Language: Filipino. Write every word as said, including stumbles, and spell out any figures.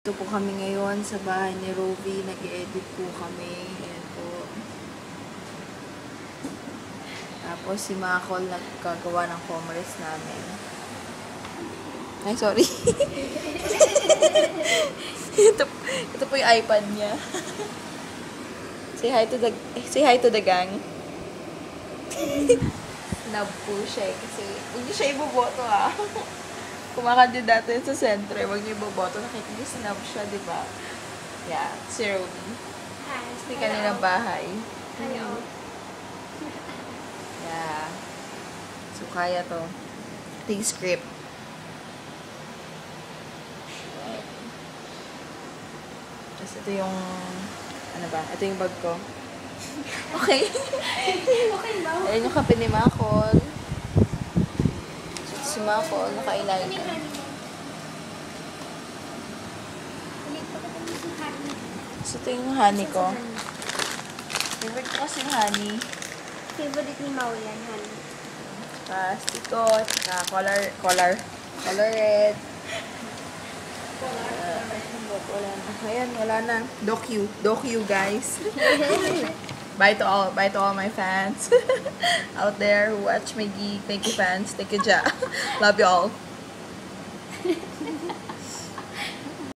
Ito po kami ngayon sa bahay ni Rovi. Nag-edit po kami. Ayan po. Tapos si Makol nagkagawa ng commerce namin. Ay, sorry. ito, ito po yung iPad niya. Say hi to the say hi to the gang. Snub po siya eh, kasi huwag niyo siya iboboto ah. Kumakandidato yun sa sentro eh, huwag niyo iboboto. Nakikisnub siya, di ba? Yeah, si Rovi. Hi. Hindi kanilang bahay. Hello. Yeah. So, kaya to. Ito yung script. Tapos ito yung, ano ba? Ito yung bag ko. Okay. Okay ba? Ayan yung kape ni Makol. So, si Makol, naka-eyeliner. So, ito yung honey ko. Favorite ko kasi yung honey. Favorite ni Mau yan, honey. Pastiko, tsaka color, color, color red. Uh, wala na. Ayan, wala na. Docu. Docu, guys. Bye to all, bye to all my fans out there who watch my geek. Thank you, fans. Thank you, Ja. Love you all.